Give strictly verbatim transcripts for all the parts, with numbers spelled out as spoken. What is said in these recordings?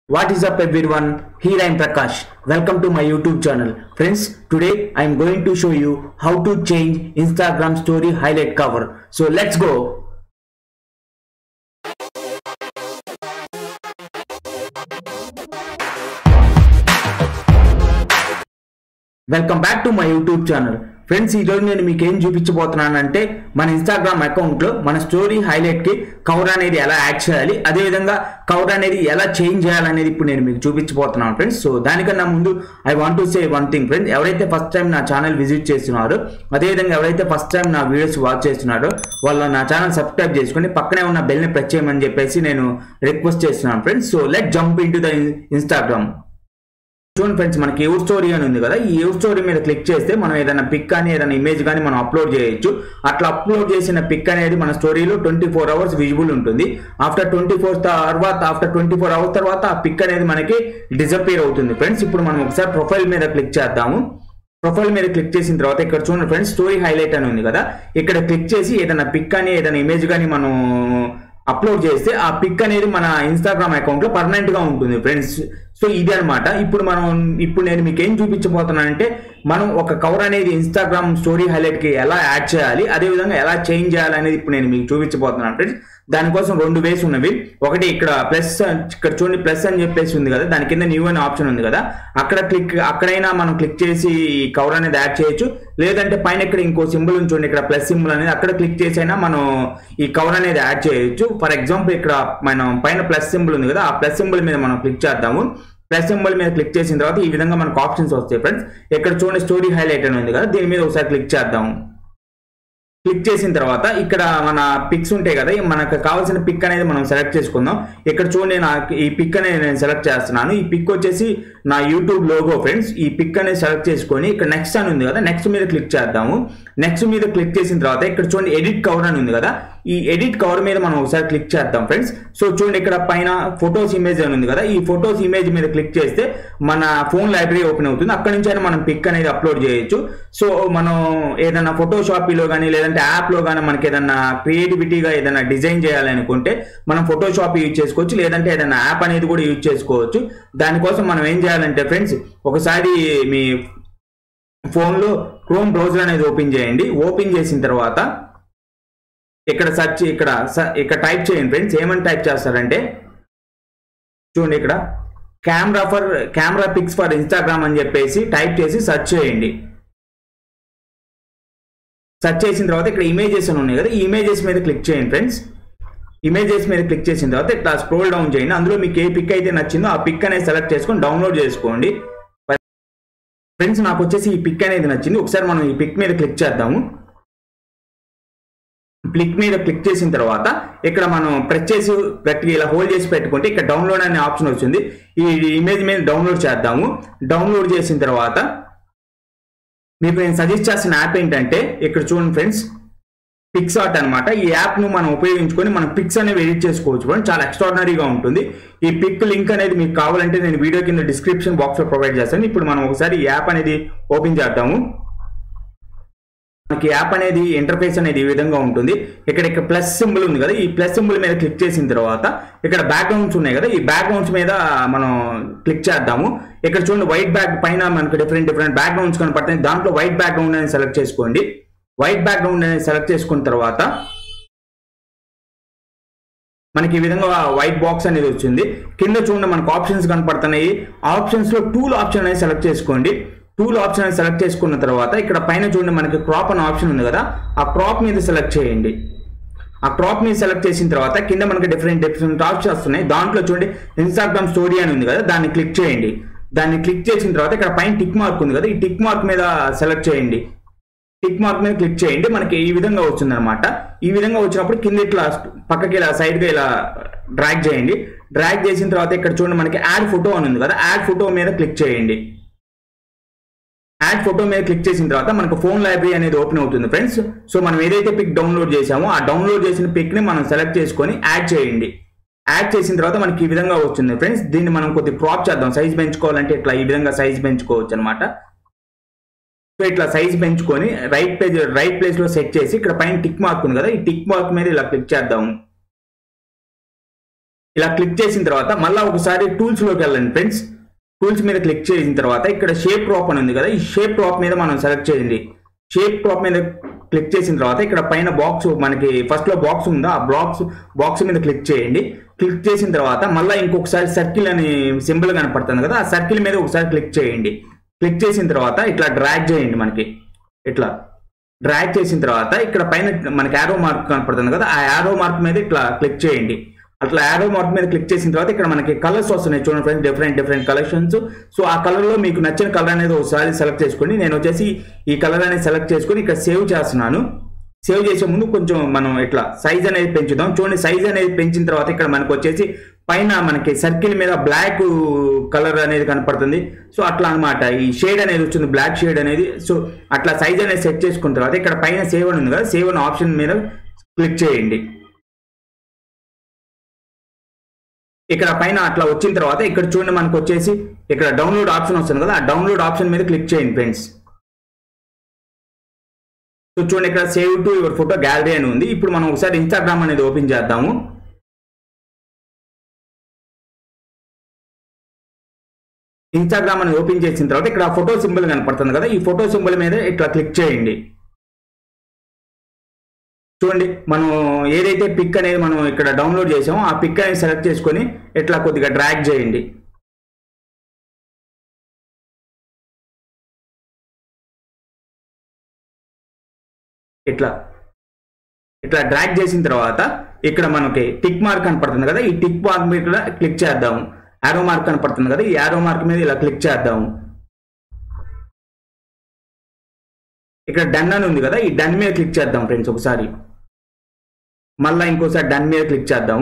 What is up everyone, here I am Prakash. Welcome to my YouTube channel. Friends, today I am going to show you how to change Instagram story highlight cover. So let's go. Welcome back to my YouTube channel. Friends ఈ రోజు నేను మీకు ఏం చూపించబోతున్నానంటే మన Instagram account లో మన story highlight కి cover అనేది ఎలా యాడ్ చేయాలి, అదే విధంగా కవర్ అనేది ఎలా చేంజ్ చేయాలి అనేది ఇప్పుడు నేను మీకు చూపించబోతున్నాను ఫ్రెండ్స్. సో దానికన్నా ముందు I want to say one thing friends, ఎవరైతే ఫస్ట్ టైం నా ఛానల్ విజిట్ చేస్తున్నారో, అదే విధంగా ఎవరైతే ఫస్ట్ టైం నా వీడియోస్ వాచ్ చేస్తున్నారో వాళ్ళు నా ఛానల్ సబ్స్క్రైబ్ చేసుకొని పక్కనే ఉన్న బెల్ ని ప్రెస్ చేయమని చెప్పేసి నేను రిక్వెస్ట్ చేస్తున్నాను friends. So let jump into the Instagram. చూడండి ఫ్రెండ్స్, మనకి ఎవర్ స్టోరీ అని ఉంది కదా, ఈ ఎవర్ స్టోరీ మీద క్లిక్ చేస్తే మనం ఏదైనా పిక్ కానీ ఏదైనా ఇమేజ్ కానీ మనం అప్లోడ్ చేయొచ్చు. అట్లా అప్లోడ్ చేసిన పిక్ అనేది మన స్టోరీలో ట్వంటీ ఫోర్ అవర్స్ విజిబుల్ ఉంటుంది. ఆఫ్టర్ ట్వంటీ ఫోర్ తర్వాత ఆఫ్టర్ ట్వంటీ ఫోర్ అవర్స్ తర్వాత ఆ పిక్ అనేది మనకి డిసపియర్ అవుతుంది ఫ్రెండ్స్. ఇప్పుడు మనం ఒకసారి ప్రొఫైల్ మీద క్లిక్ చేద్దాము. ప్రొఫైల్ మీద క్లిక్ చేసిన తర్వాత ఇక్కడ చూడండి ఫ్రెండ్స్, స్టోరీ హైలైట్ అని ఉంది కదా, ఇక్కడ క్లిక్ చేసి ఏదైనా పిక్ కానీ ఏదైనా ఇమేజ్ కానీ మనం అప్లోడ్ చేస్తే ఆ పిక్ అనేది మన ఇన్‌స్టాగ్రామ్ అకౌంట్ లో పర్మనెంట్ గా ఉంటుంది ఫ్రెండ్స్. సో ఇది అనమాట. ఇప్పుడు మనం ఇప్పుడు నేను మీకు ఏం చూపించబోతున్నానంటే మనం ఒక కవర్ అనేది ఇన్‌స్టాగ్రామ్ స్టోరీ హైలైట్ కి ఎలా యాడ్ చేయాలి, అదే విధంగా ఎలా చేంజ్ చేయాలి అనేది ఇప్పుడు నేను మీకు చూపించబోతున్నాను ఫ్రెండ్స్. దానికోసం రెండు వేస్ ఉన్నవి. ఒకటి ఇక్కడ ప్లస్, ఇక్కడ చూడండి ప్లస్ అని చెప్పేసి ఉంది కదా, దాని కింద న్యూ అనే ఆప్షన్ ఉంది కదా, అక్కడ క్లిక్ అక్కడైనా మనం క్లిక్ చేసి ఈ కవర్ అనేది యాడ్ చేయొచ్చు. లేదంటే పైన ఇక్కడ ఇంకో సింబల్ ఉంచండి, ఇక్కడ ప్లస్ సింబల్ అనేది, అక్కడ క్లిక్ చేసి అయినా మనం ఈ కవర్ అనేది యాడ్ చేయొచ్చు. ఫర్ ఎగ్జాంపుల్ ఇక్కడ మనం పైన ప్లస్ సింబల్ ఉంది కదా, ఆ ప్లస్ సింబల్ మీద మనం క్లిక్ చేద్దాము. ప్లస్ సింబల్ మీద క్లిక్ చేసిన తర్వాత ఈ విధంగా మనకు ఆప్షన్స్ వస్తాయి ఫ్రెండ్స్. ఇక్కడ చూడండి స్టోరీ హైలైట్ అని ఉంది కదా, దీని మీద ఒకసారి క్లిక్ చేద్దాము. క్లిక్ చేసిన తర్వాత ఇక్కడ మన పిక్స్ ఉంటాయి కదా, మనకు కావాల్సిన పిక్ అనేది మనం సెలెక్ట్ చేసుకుందాం. ఇక్కడ చూడండి నాకు ఈ పిక్ అనేది నేను సెలెక్ట్ చేస్తున్నాను. ఈ పిక్ వచ్చేసి నా యూట్యూబ్ లోగో ఫ్రెండ్స్. ఈ పిక్ అనేది సెలెక్ట్ చేసుకొని ఇక్కడ నెక్స్ట్ అని ఉంది కదా, నెక్స్ట్ మీద క్లిక్ చేద్దాము. నెక్స్ట్ మీద క్లిక్ చేసిన తర్వాత ఇక్కడ చూడండి ఎడిట్ కవర్ అని ఉంది కదా, ఈ ఎడిట్ కవర్ మీద మనం ఒకసారి క్లిక్ చేద్దాం ఫ్రెండ్స్. సో చూడండి ఇక్కడ పైన ఫొటోస్ ఇమేజ్ అని ఉంది కదా, ఈ ఫొటోస్ ఇమేజ్ మీద క్లిక్ చేస్తే మన ఫోన్ లైబ్రరీ ఓపెన్ అవుతుంది. అక్కడ నుంచి అయినా మనం పిక్ అనేది అప్లోడ్ చేయొచ్చు. సో మనం ఏదైనా ఫోటోషాప్లో కానీ లేదంటే యాప్ లో కానీ మనకి ఏదైనా క్రియేటివిటీగా ఏదైనా డిజైన్ చేయాలనుకుంటే మనం ఫోటోషాప్ యూజ్ చేసుకోవచ్చు, లేదంటే ఏదైనా యాప్ అనేది కూడా యూజ్ చేసుకోవచ్చు. దానికోసం మనం ఏం చేయాలంటే ఫ్రెండ్స్, ఒకసారి మీ ఫోన్లో క్రోమ్ బ్రౌజర్ అనేది ఓపెన్ చేయండి. ఓపెన్ చేసిన తర్వాత ఇక్కడ సెర్చ్ ఇక్కడ ఇక్కడ టైప్ చేయండి ఫ్రెండ్స్. ఏమని టైప్ చేస్తారంటే చూడండి ఇక్కడ camera for camera pics for Instagram అని చెప్పేసి టైప్ చేసి సెర్చ్ చేయండి. సెర్చ్ చేసిన తర్వాత ఇక్కడ ఇమేజెస్ అని ఉన్నాయి కదా, ఈ ఇమేజెస్ మీద క్లిక్ చేయండి ఫ్రెండ్స్. ఇమేజెస్ మీద క్లిక్ చేసిన తర్వాత ఇట్లా స్క్రోల్ డౌన్ చేయండి. అందులో మీకు ఏ పిక్ అయితే నచ్చిందో ఆ పిక్ అనేది సెలెక్ట్ చేసుకొని డౌన్లోడ్ చేసుకోండి ఫ్రెండ్స్. నాకు వచ్చేసి ఈ పిక్ అనేది నచ్చింది. ఒకసారి మనం ఈ పిక్ మీద క్లిక్ చేద్దాము. క్లిక్ మీద క్లిక్ చేసిన తర్వాత ఇక్కడ మనం ప్రెస్ చేసి గట్టిగా ఇలా హోల్డ్ చేసి పెట్టుకుంటే ఇక్కడ డౌన్లోడ్ అనే ఆప్షన్ వచ్చింది. ఈ ఇమేజ్ మీద డౌన్లోడ్ చేద్దాము. డౌన్లోడ్ చేసిన తర్వాత మీకు నేను సజెస్ట్ చేసిన యాప్ ఏంటంటే ఇక్కడ చూడండి ఫ్రెండ్స్, పిక్స్ ఆర్ట్ అనమాట. ఈ యాప్ ను మనం ఉపయోగించుకొని మనం పిక్స్ అనేవి ఎడిట్ చేసుకోవచ్చు ఫ్రెండ్స్. చాలా ఎక్స్ట్రాడినరీగా ఉంటుంది. ఈ పిక్ లింక్ అనేది మీకు కావాలంటే నేను వీడియో కింద డిస్క్రిప్షన్ బాక్స్ లో ప్రొవైడ్ చేస్తాను. ఇప్పుడు మనం ఒకసారి ఈ యాప్ అనేది ఓపెన్ చేద్దాము. మనకి యాప్ అనేది ఇంటర్ఫేస్ అనేది ఈ విధంగా ఉంటుంది. ఇక్కడ ఇక్కడ ప్లస్ సింబల్ ఉంది కదా, ఈ ప్లస్ సింబల్ మీద క్లిక్ చేసిన తర్వాత ఇక్కడ బ్యాక్గ్రౌండ్స్ ఉన్నాయి కదా, ఈ బ్యాక్గ్రౌండ్స్ మీద మనం క్లిక్ చేద్దాము. ఇక్కడ చూడండి వైట్ బ్యాక్ పైన మనకు డిఫరెంట్ డిఫరెంట్ బ్యాక్గ్రౌండ్స్ కనపడతాయి. దాంట్లో వైట్ బ్యాక్గ్రౌండ్ అనేది సెలెక్ట్ చేసుకోండి. వైట్ బ్యాక్గ్రౌండ్ అనేది సెలెక్ట్ చేసుకున్న తర్వాత మనకి ఈ విధంగా వైట్ బాక్స్ అనేది వచ్చింది. కింద చూడండి మనకు ఆప్షన్స్ కనపడుతున్నాయి. ఆప్షన్స్ లో టూల్ ఆప్షన్ అనేది సెలెక్ట్ చేసుకోండి. టూల్ ఆప్షన్ అనేది సెలెక్ట్ చేసుకున్న తర్వాత ఇక్కడ పైన చూడండి మనకి క్రాప్ అనే ఆప్షన్ ఉంది కదా, ఆ క్రాప్ మీద సెలెక్ట్ చేయండి. ఆ క్రాప్ మీద సెలెక్ట్ చేసిన తర్వాత కింద మనకి డిఫరెంట్ డిఫరెంట్ ఆప్షన్స్ వస్తున్నాయి. దాంట్లో చూడండి ఇన్‌స్టాగ్రామ్ స్టోరీ అని ఉంది కదా, దాన్ని క్లిక్ చేయండి. దాన్ని క్లిక్ చేసిన తర్వాత ఇక్కడ పైన టిక్ మార్క్ ఉంది కదా, ఈ టిక్ మార్క్ మీద సెలెక్ట్ చేయండి. టిక్ మార్క్ మీద క్లిక్ చేయండి. మనకి ఈ విధంగా వచ్చింది అనమాట. ఈ విధంగా వచ్చినప్పుడు కింద ఇట్లా పక్కకి ఇలా సైడ్ గా ఇలా డ్రాగ్ చేయండి. డ్రాగ్ చేసిన తర్వాత ఇక్కడ చూడండి మనకి యాడ్ ఫోటో అని ఉంది కదా, యాడ్ ఫోటో మీద క్లిక్ చేయండి. యాడ్ ఫోటో మీద క్లిక్ చేసిన తర్వాత మనకు ఫోన్ లైబ్రరీ అనేది ఓపెన్ అవుతుంది ఫ్రెండ్స్. సో మనం ఏదైతే పిక్ డౌన్లోడ్ చేసామో ఆ డౌన్లోడ్ చేసిన పిక్ ని మనం సెలెక్ట్ చేసుకొని యాడ్ చేయండి. యాడ్ చేసిన తర్వాత మనకి ఈ విధంగా వచ్చింది ఫ్రెండ్స్. దీన్ని మనం కొద్దిగా క్రాప్ చేద్దాం. సైజ్ పెంచుకోవాలంటే ఇట్లా ఈ విధంగా సైజ్ పెంచుకోవచ్చు అనమాట. సో ఇట్లా సైజ్ పెంచుకొని రైట్ పేజ్ రైట్ ప్లేస్ లో సెట్ చేసి ఇక్కడ పైన టిక్ మార్క్ ఉంది కదా, ఈ టిక్ మార్క్ మీద ఇలా క్లిక్ చేద్దాము. ఇలా క్లిక్ చేసిన తర్వాత మళ్ళీ ఒకసారి టూల్స్ లోకి వెళ్ళండి ఫ్రెండ్స్. టూల్స్ మీద క్లిక్ చేసిన తర్వాత ఇక్కడ షేప్ క్రాప్ అని ఉంది కదా, ఈ షేప్ క్రాప్ మీద మనం సెలెక్ట్ చేయండి. షేప్ క్రాప్ మీద క్లిక్ చేసిన తర్వాత ఇక్కడ పైన బాక్స్ మనకి ఫస్ట్ లో బాక్స్ ఉందా, ఆ బాక్స్ బాక్స్ మీద క్లిక్ చేయండి. క్లిక్ చేసిన తర్వాత మళ్ళీ ఇంకొకసారి సర్కిల్ అని సింబల్ కనపడుతుంది కదా, ఆ సర్కిల్ మీద ఒకసారి క్లిక్ చేయండి. క్లిక్ చేసిన తర్వాత ఇట్లా డ్రాగ్ చేయండి. మనకి ఇట్లా డ్రాగ్ చేసిన తర్వాత ఇక్కడ పైన మనకి యారో మార్క్ కనపడుతుంది కదా, ఆ యారో మార్క్ మీద ఇట్లా క్లిక్ చేయండి. అట్లా యారో మార్క్ మీద క్లిక్ చేసిన తర్వాత ఇక్కడ మనకి కలర్స్ వస్తున్నాయి చూడండి friends, different different collections. So ఆ కలర్ లో మీకు నచ్చిన కలర్ అనేది ఒకసారి సెలెక్ట్ చేసుకోండి. నేను వచ్చేసి ఈ కలర్ అనేది సెలెక్ట్ చేసుకొని ఇక్కడ సేవ్ చేస్తున్నాను. సేవ్ చేసే ముందు కొంచెం మనం ఇట్లా సైజ్ అనేది పెంచుదాం. చూడండి సైజ్ అనేది పెంచిన తర్వాత ఇక్కడ మనకు వచ్చేసి పైన మనకి సర్కిల్ మీద బ్లాక్ కలర్ అనేది కనపడుతుంది. సో అట్లా అనమాట ఈ షేడ్ అనేది వచ్చింది, బ్లాక్ షేడ్ అనేది. సో అట్లా సైజ్ అనేది సెట్ చేసుకున్న తర్వాత ఇక్కడ పైన సేవ్ అని ఉంది కదా, సేవ్ అని ఆప్షన్ మీద క్లిక్ చేయండి. ఇక్కడ పైన అట్లా వచ్చిన తర్వాత ఇక్కడ చూడండి మనకు వచ్చేసి ఇక్కడ డౌన్లోడ్ ఆప్షన్ వస్తుంది కదా, ఆ డౌన్లోడ్ ఆప్షన్ మీద క్లిక్ చేయండి ఫ్రెండ్స్. సో చూడండి ఇక్కడ save to your photo gallery అని ఉంది. ఇప్పుడు మనం ఒకసారి ఇన్స్టాగ్రామ్ అనేది ఓపెన్ చేద్దాము. ఇన్స్టాగ్రామ్ అని ఓపెన్ చేసిన తర్వాత ఇక్కడ ఫోటో సింబల్ కనపడుతుంది కదా, ఈ ఫోటో సింబల్ మీద ఇట్లా క్లిక్ చేయండి. చూడండి మనం ఏదైతే పిక్ అనేది మనం ఇక్కడ డౌన్లోడ్ చేసామో ఆ పిక్ అనేది సెలెక్ట్ చేసుకొని ఇట్లా కొద్దిగా డ్రాగ్ చేయండి. ఇట్లా ఇట్లా డ్రాగ్ చేసిన తర్వాత ఇక్కడ మనకి టిక్ మార్క్ కనపడుతుంది కదా, ఈ టిక్ మార్క్ మీద క్లిక్ చేద్దాము. యారో మార్క్ కనపడుతుంది కదా, ఈ యారో మార్క్ మీద ఇలా క్లిక్ చేద్దాము. ఇక్కడ డన్ అని ఉంది కదా, ఈ డన్ మీద క్లిక్ చేద్దాం ఫ్రెండ్స్. ఒకసారి మళ్ళీ ఇంకోసారి డన్ మీద క్లిక్ చేద్దాము.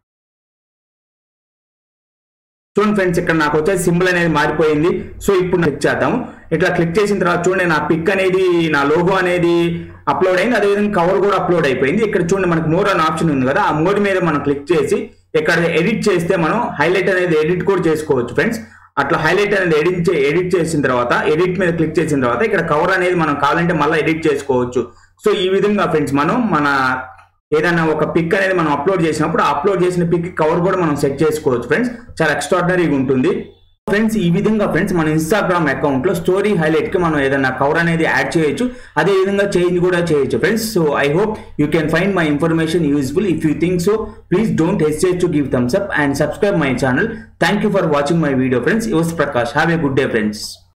చూడండి ఫ్రెండ్స్ ఇక్కడ నాకు వచ్చే సింబల్ అనేది మారిపోయింది. సో ఇప్పుడు క్లిక్ చేద్దాము. ఇట్లా క్లిక్ చేసిన తర్వాత చూడండి నా పిక్ అనేది, నా లోగో అనేది అప్లోడ్ అయింది, అదేవిధంగా కవర్ కూడా అప్లోడ్ అయిపోయింది. ఇక్కడ చూడండి మనకి మోర్ అనే ఆప్షన్ ఉంది కదా, ఆ మోర్ మీద మనం క్లిక్ చేసి ఇక్కడ ఎడిట్ చేస్తే మనం హైలైట్ అనేది ఎడిట్ కూడా చేసుకోవచ్చు ఫ్రెండ్స్. అట్లా హైలైట్ అనేది ఎడిట్ ఎడిట్ చేసిన తర్వాత ఎడిట్ మీద క్లిక్ చేసిన తర్వాత ఇక్కడ కవర్ అనేది మనం కావాలంటే మళ్ళీ ఎడిట్ చేసుకోవచ్చు. సో ఈ విధంగా ఫ్రెండ్స్ మనం మన ఏదైనా ఒక పిక్ అనేది మనం అప్లోడ్ చేసినప్పుడు అప్లోడ్ చేసిన పిక్ కవర్ కూడా మనం సెట్ చేసుకోవచ్చు ఫ్రెండ్స్. చాలా ఎక్స్ట్రాడినరీగా ఉంటుంది ఫ్రెండ్స్. ఈ విధంగా ఫ్రెండ్స్ మన ఇన్స్టాగ్రామ్ అకౌంట్ లో స్టోరీ హైలైట్ కి మనం ఏదైనా కవర్ అనేది యాడ్ చేయొచ్చు, అదే విధంగా చేంజ్ కూడా చేయొచ్చు friends. So I hope you can find my information useful. If you think so please don't hesitate to give thumbs up and subscribe my channel. Thank you for watching my video friends. It was Prakash. Have a good day friends.